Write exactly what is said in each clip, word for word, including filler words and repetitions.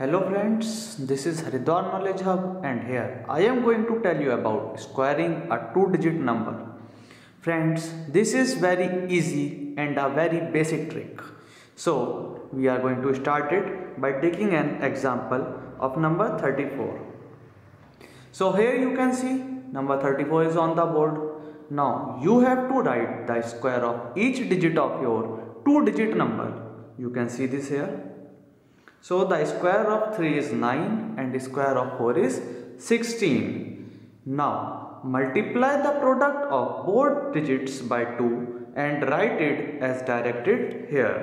Hello friends, this is Haridwar Knowledge Hub and here I am going to tell you about squaring a two digit number. Friends, this is very easy and a very basic trick. So we are going to start it by taking an example of number thirty-four. So here you can see number thirty-four is on the board. Now you have to write the square of each digit of your two digit number. You can see this here. So the square of three is nine and the square of four is sixteen. Now multiply the product of both digits by two and write it as directed here.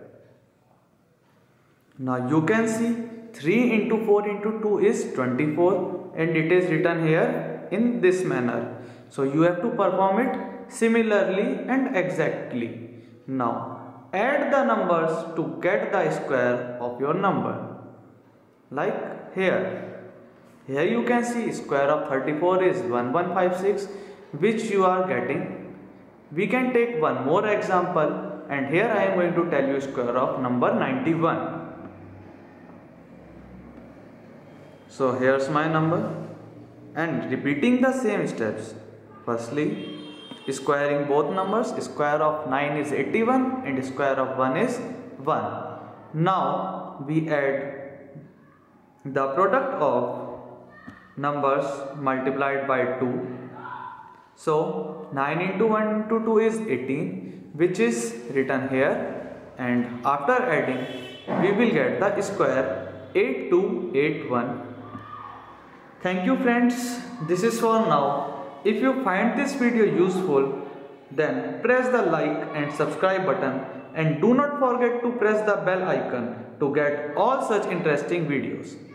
Now you can see three into four into two is twenty-four and it is written here in this manner. So you have to perform it similarly and exactly. Now add the numbers to get the square of your number. Like here. Here you can see square of thirty-four is one one five six, which you are getting. We can take one more example and here I am going to tell you square of number ninety-one. So here's my number and repeating the same steps. Firstly, squaring both numbers, square of nine is eighty-one and square of one is one. Now we add the product of numbers multiplied by two. So nine into one into two is eighteen, which is written here, and after adding we will get the square eight two eight one. Thank you friends, this is for now. If you find this video useful, then press the like and subscribe button and do not forget to press the bell icon to get all such interesting videos.